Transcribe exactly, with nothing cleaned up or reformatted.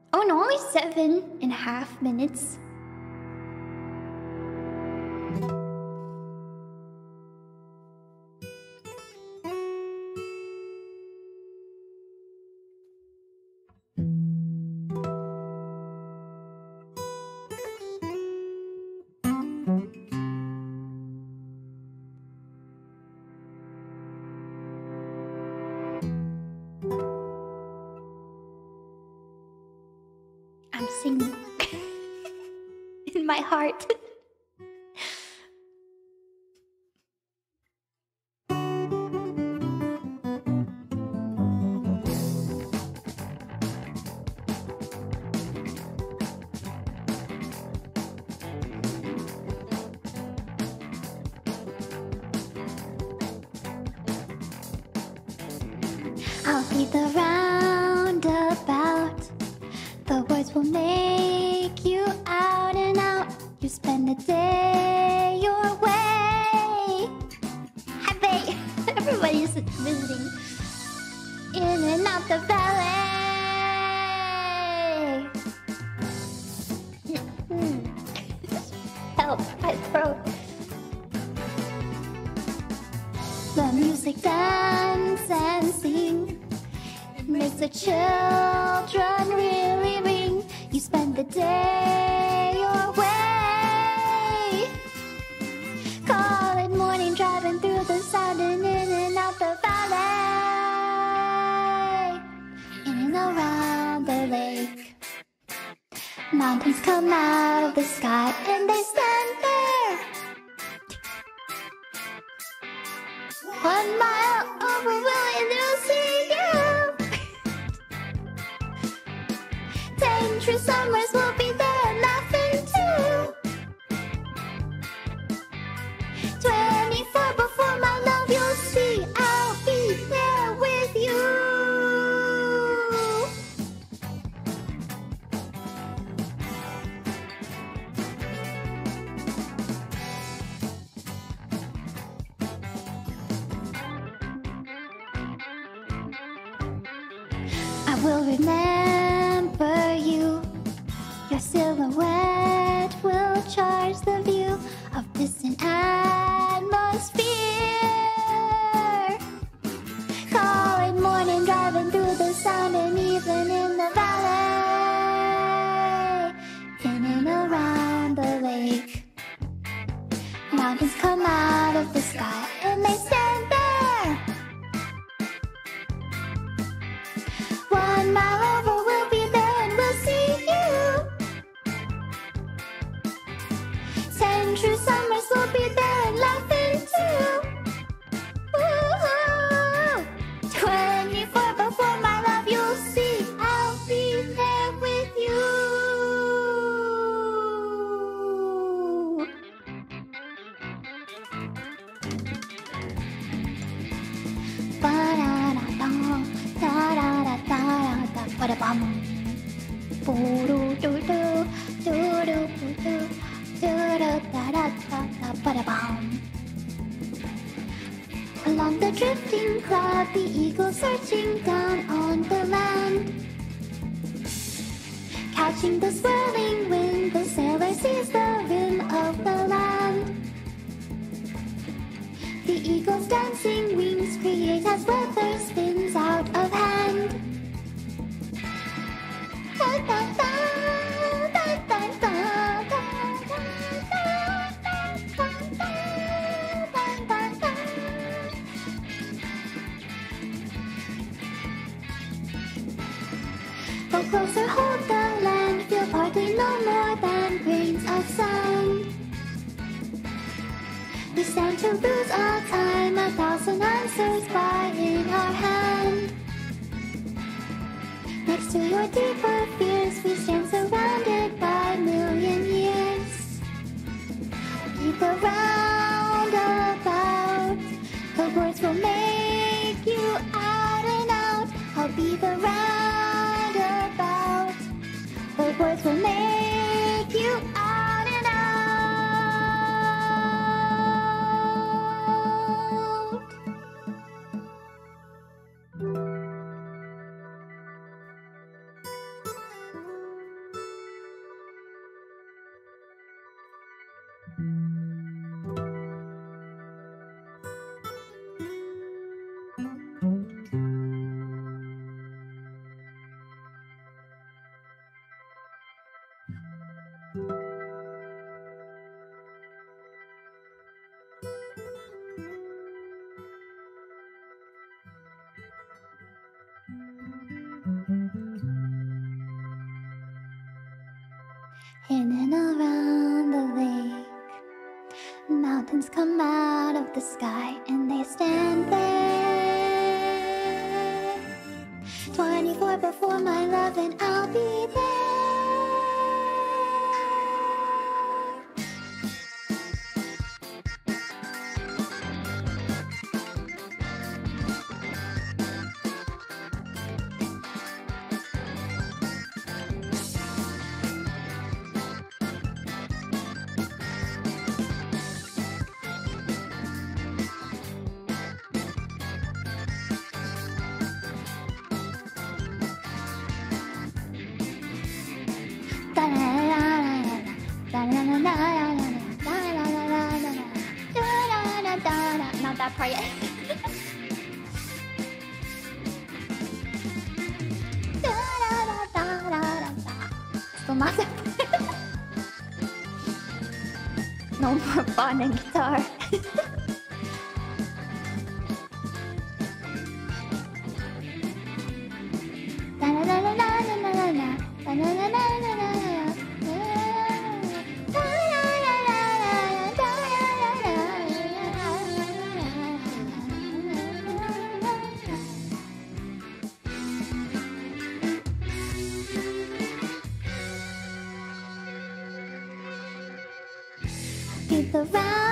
Oh no, only seven and a half minutes. I'm singing in my heart. I'll be the roundabout. The words will make you out and out. You spend the day your way. Happy! Everybody's visiting. In and out the valley. Help, my throat. The music dance and sing. It makes the children really ring. You spend the day your way. Call it morning, driving through the sound and in and out the valley. In and around the lake. Mountains come out of the sky and they stand there. One mile over will and they'll see you. Ten true summers will be there laughing too. Twenty-four before my love you'll see. I'll be there with you. I will remember you. Your silhouette will charge the view of distant atmosphere. Call it morning, driving through the sound and even in the valley. In and around the lake. Mountains come out of the sky and they stand there. One mile over we'll be there and we'll see you. Ten true summers will be there and laughing too. Woo-hoo. Twenty-four before my love you'll see. I'll be there with you. Ba-da-da-da, da-da-da-da-da, ba-da-bum. Boo-doo-doo-doo, doo-doo-doo-doo, doo-doo-da-da-da-da, ba-da-bum. Along the drifting cloud, the eagle searching down on the land. Catching the swirling wind, the sailor sees the rim of the land. The eagle's dancing wings create as weather spins out of hand. Da, da, da, da, da, da, da, da, da, da, da. Go closer, hold the land, feel partly no more than grains of sand. We stand to lose our time, a thousand answers lie in our hand. Next to your deeper fears, we stand surrounded by a million years. Keep the roundabout, the words will make you out and out. I'll be the roundabout, the words will make you out and out. in and around the lake. Mountains come out of the sky and they stand there. Twenty-four before my love and I'll be there. Not that part yet. Still not that part. No more fun and guitar. Beat the round.